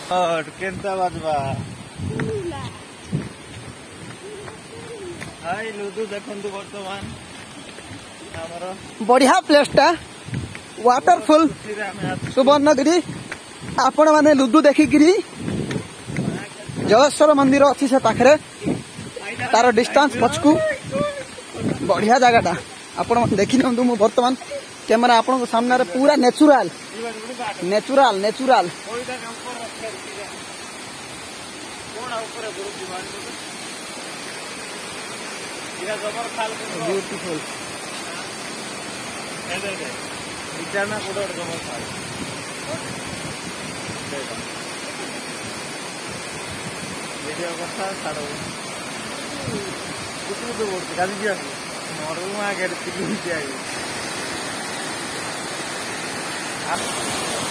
केनता बाजवा हाय लुदु देखंतु वर्तमान हमर बढ़िया प्लेसटा वाटरफॉल सुवर्णगिरी आपण माने लुदु देखिकी जगेश्वर मंदिर अच्छी से पाखे तार डिस्टेंस पछकू बढ़िया जगहटा आपण देखि नियंतु मु वर्तमान कैमरा आपण सामने रे पूरा natural natural natural beautiful video कथा छाड़ो कुछ तो बोल गाली दिया मरू आ गए